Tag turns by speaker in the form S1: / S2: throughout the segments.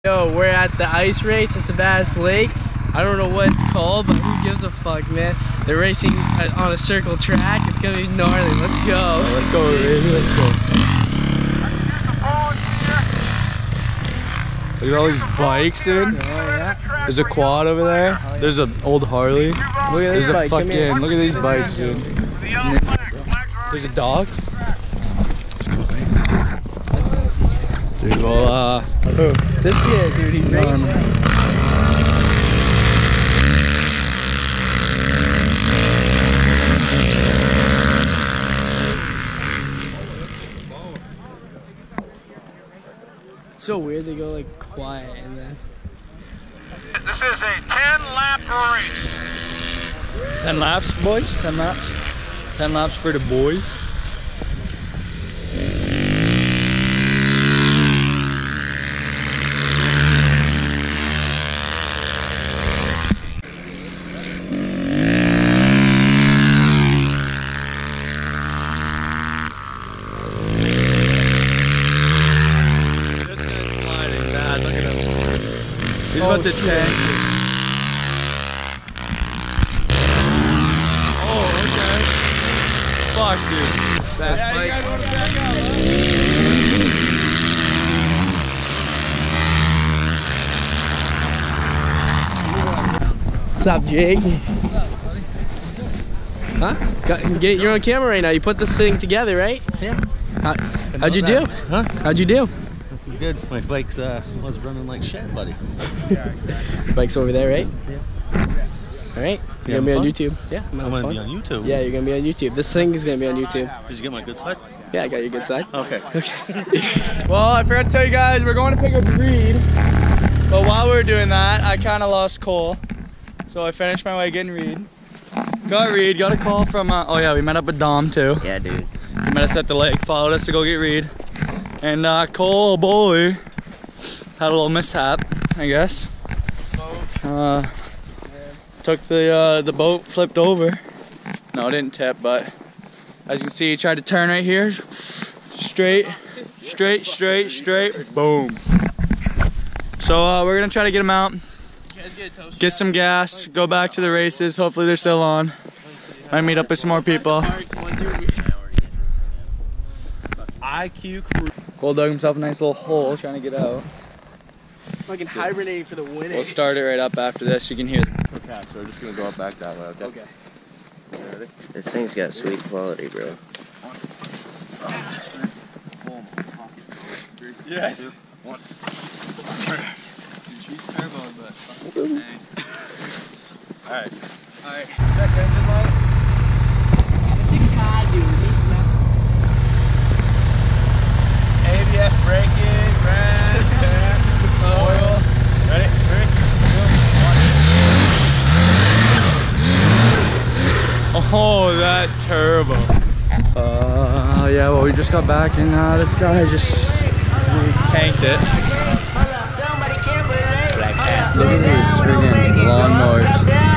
S1: Yo, we're at the ice race in Sebastian Lake. I don't know what it's called, but who gives a fuck, man? They're racing on a circle track. It's gonna be gnarly. Let's go.
S2: Let's go, baby. Let's go. Look at all these bikes, dude.
S1: Oh, yeah.
S2: There's a quad over there. Oh, yeah. There's an old Harley.
S1: Look at
S2: There's
S1: this
S2: a
S1: bike.
S2: fucking. Look at these bikes, dude. There's a dog. Dude, well,
S1: this kid, dude, he raced. It's so weird they go like quiet and then.
S3: This is a 10-lap race.
S2: 10 laps, boys. 10 laps. 10 laps for the boys. He's about to tank. Oh, okay. Fuck, dude. That's like.
S1: What's up, Jake? Huh? You're on camera right now. You put this thing together, right?
S4: Yeah.
S1: How'd you do?
S4: Huh?
S1: How'd you do?
S4: Not too good. My bike's was running like shit, buddy.
S1: Bike's over there, right?
S4: Yeah.
S1: All right.
S4: You
S1: You're gonna be on
S4: having
S1: YouTube. Yeah,
S4: I'm gonna be on YouTube.
S1: Yeah, you're gonna be on YouTube. This thing is gonna be on YouTube.
S4: Did you get my good side?
S1: Yeah, I got your good side.
S4: Okay.
S2: Well, I forgot to tell you guys, we're going to pick up Reed. But while we were doing that, I kind of lost Cole. So I finished my way getting Reed. Got Reed, got a call from, oh yeah, we met up with Dom too.
S4: Yeah, dude.
S2: He met us at the lake, followed us to go get Reed. And Cole, boy, had a little mishap, I guess. Took the boat, flipped over. No, it didn't tip, but as you can see, he tried to turn right here. Straight, boom. So we're gonna try to get him out, get some gas, go back to the races. Hopefully they're still on. Might meet up with some more people. IQ crew. Cole dug himself a nice little hole trying to get out.
S1: Fucking hibernating for the winning.
S2: We'll start it right up after this. You can hear.
S4: Okay, so we're just gonna go up back that way, okay?
S1: Okay.
S4: Ready? This thing's got sweet quality, bro.
S2: Yes.
S4: One.
S2: She's turbo, but.
S4: Alright.
S2: Alright. Check engine light.
S1: It's a car, dude.
S2: ABS braking, red, oil. Ready? Oh, that turbo. Yeah, well, we just got back and this guy just tanked it. Look at these friggin' lawnmowers.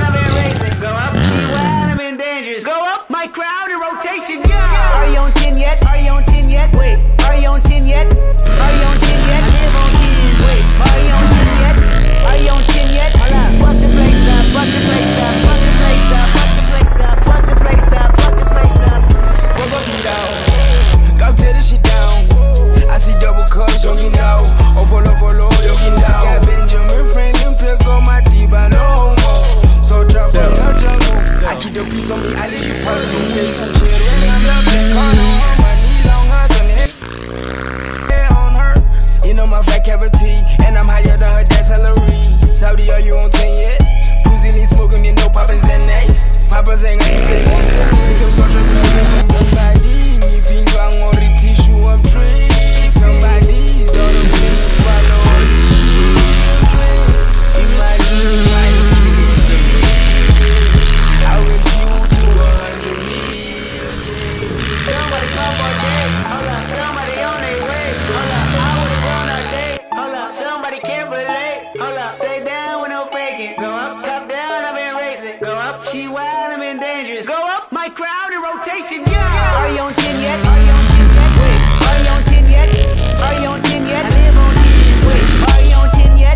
S5: Go up, my crowd in rotation. Are you on 10 yet? Are you on 10 yet? Wait, are you on 10 yet? Are you on 10 yet? Wait, are you on 10 yet? Are you on 10 yet? Fuck the place up, fuck the place up, fuck the place up, fuck the place up, fuck the place up, fuck the place up. Fuck up and down, go tear this shit down. I see double cups, jogging now. Oh, follow, jogging down. Got Benjamin Franklin, pick on my deep, I know homo. So drop from the jungle. I keep the piece on me, I leave you puzzle. Touch it when I'm up in corner. My knee long, I done it on her. You know my fat cavity, and I'm higher than her dad's salary. Saudi, are you on 10 yet? Pussy lean smoking, you know Papa's and Ace. Papa's ain't got to take me. Somebody, me ping bang on the tissue, I'm tree. Somebody's daughter, please follow all the stay down with no faking. Go up, top down, I've been racing. Go up, she wild, I'm in dangerous. Go up, my crowd in rotation. Yeah. Are you on 10 yet? Are you on 10 yet? Wait, are you on 10 yet? Are you on 10 yet? I live on 10. Wait, are you on 10 yet?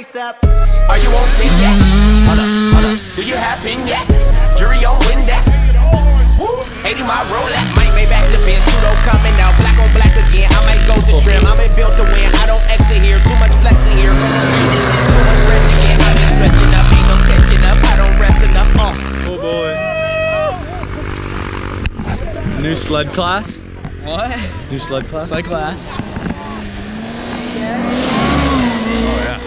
S5: place up. Are you on 10 yet? Hold up. Do you have pin yet? Jury on Windex. Woo. 80 my Rolex. Might make back the Benz. Pseudo coming out. Black on black again. I might go to trim. I been built to win. I don't exit here. Too much flexing here. Too much breath again. I been stretching up. Ain't no catching up. I don't rest enough.
S2: Oh boy. New sled class?
S1: What?
S2: New sled class?
S1: Sled class.
S2: Oh yeah.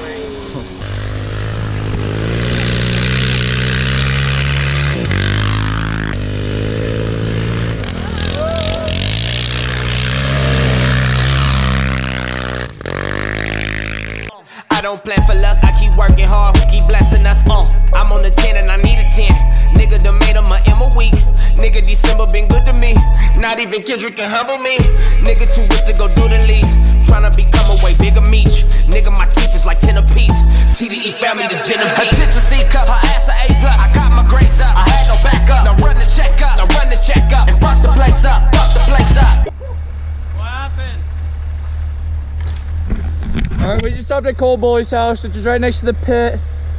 S5: I don't plan for luck, I keep working hard, who keep blessing us, I'm on the 10 and I need a 10. Nigga done made him a M a week. Nigga December been good to me. Not even Kendrick can humble me. Nigga too rich to go do the least. Tryna become a way bigger meat. Nigga my teeth is like 10 apiece. TDE family the Genevieve. Attention C cup, her ass a A+. I got my grades up, I had no backup. Now run the check up, and fuck the place up,
S1: What happened?
S2: Alright, we just stopped at Cole Boy's house, which is right next to the pit.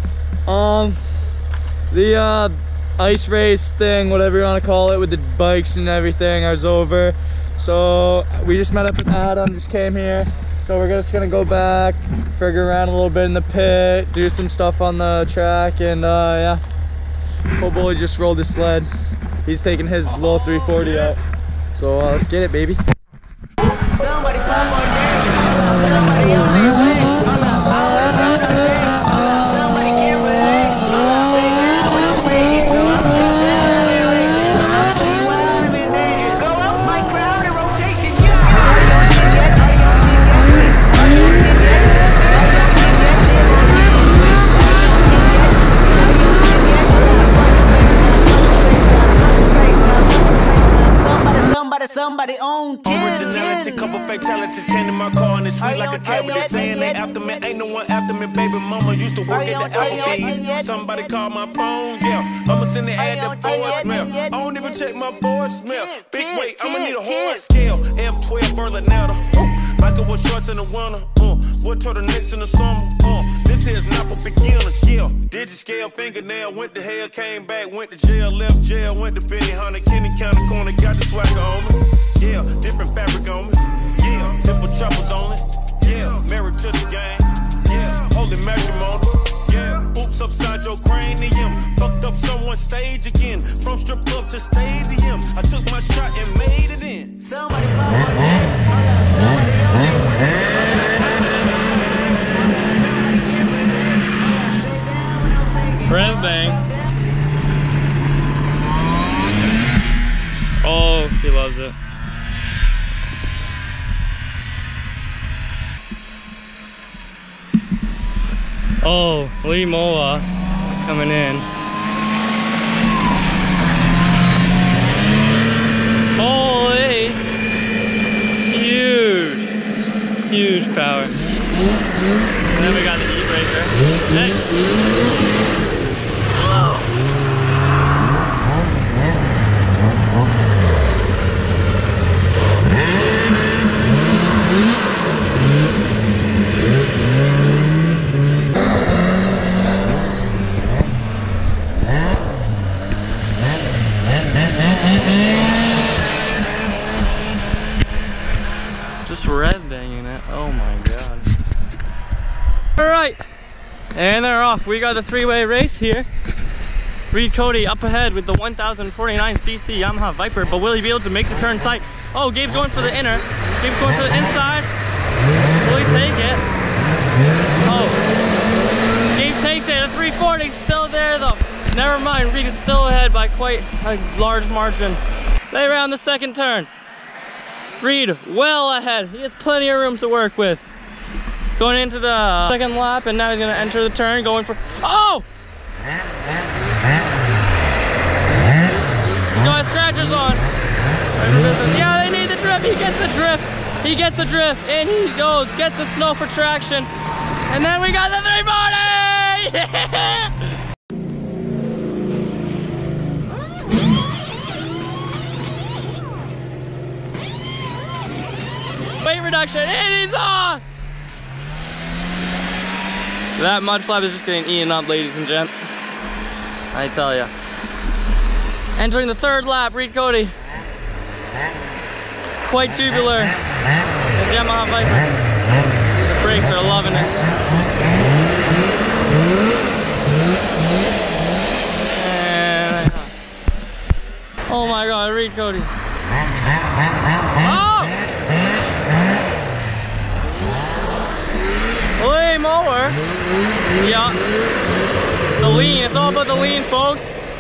S2: The ice race thing, whatever you want to call it, with the bikes and everything, I was over. So we just met up with Adam, just came here. So we're just gonna go back, figure around a little bit in the pit, do some stuff on the track, and yeah. Cole Boy just rolled his sled. He's taking his little 340 out. So let's get it, baby.
S5: Somebody pop on there. Somebody on their way. Somebody can't relate. Stay down when I'm waiting. Go up my crowd in rotation. Are you on 10 yet? Are you on 10 yet? Are you on 10 yet? Somebody on 10.
S6: Originality, couple fatalities came to my car and it's sweet like a cat. They saying they after me, ain't no one after me. Baby mama used to work at the Applebee's. Somebody called my phone, yeah. I'ma send the ad to voicemail. I don't even check my voicemail. Big weight, I'ma need a horn scale. F12 Berlinetta. Michael was shorts in the winter. What turtlenecks in the summer. This here's not for beginners, yeah. Digit scale, fingernail, went to hell, came back, went to jail, left jail, went to Benny Hunter, Kenny County Corner, got the swagger on me. Yeah, different fabric on me. Yeah, different troubles on it. Yeah, married to the game. Yeah, holy matrimony. Yeah, oops upside your cranium. Fucked up someone's stage again. From strip club to stadium. I took my shot and made it in.
S5: Somebody pop on
S2: Rev bang. Oh, he loves it. Oh, Lee Moa coming in. Holy! Huge power. And then we got the e-breaker. Hey! Just rev banging it. Oh my god. Alright. And they're off. We got the three-way race here. Reed Cody up ahead with the 1049cc Yamaha Viper, but will he be able to make the turn tight? Oh, Gabe's going for the inner. Gabe's going for the inside. Will he take it? Oh. Gabe takes it. The 340 still there though. Never mind, Reed is still ahead by quite a large margin. They round the second turn. Reed well ahead. He has plenty of room to work with. Going into the second lap, and now he's gonna enter the turn, going for, oh! He's got scratchers on. Yeah, they need the drift. He gets the drift. He gets the drift, and he goes, gets the snow for traction. And then we got the 340! Yeah! Weight reduction, and he's off! That mud flap is just getting eaten up, ladies and gents. I tell ya. Entering the third lap, Reed Cody. Quite tubular. The Yamaha Viper. The brakes are loving it. And oh my God, Reed Cody. Oh! Way more. Yeah. The lean, it's all about the lean, folks.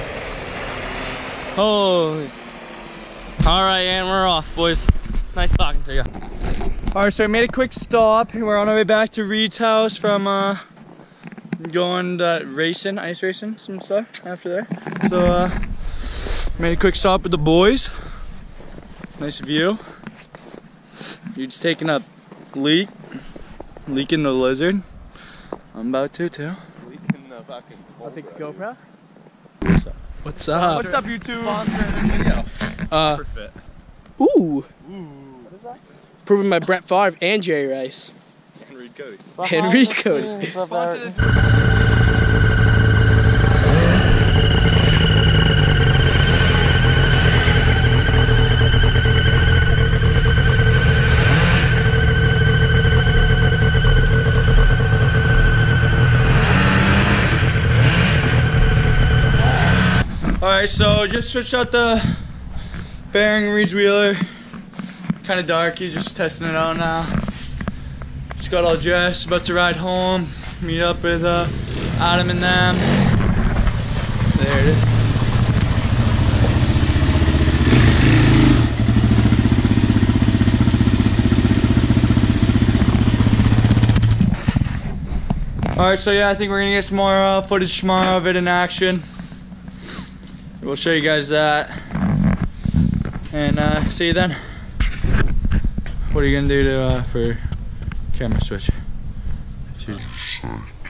S2: Holy. Alright, and we're off, boys. Nice talking to you. Alright, so I made a quick stop. We're on our way back to Reed's house from going racing, ice racing, some stuff after there. So made a quick stop with the boys. Nice view. Reed's taking a leak. Leaking the lizard. I'm about to too.
S7: Leaking the fucking
S1: I'll take the GoPro.
S2: What's up?
S1: What's up?
S2: What's up, YouTube?
S7: Sponsor this video. Fit.
S1: Ooh. What is that? Proven by Brent Favre and Jerry Rice.
S7: And Reed Cody.
S1: And Reed Cody.
S2: Alright, so just switched out the bearing in Reed's wheeler. Kind of dark, he's just testing it out now. Just got all dressed, about to ride home, meet up with Adam and them. There it is. Alright, so yeah, I think we're gonna get some more footage tomorrow of it in action. We'll show you guys that. And see you then. What are you gonna do to for camera switch? Choose.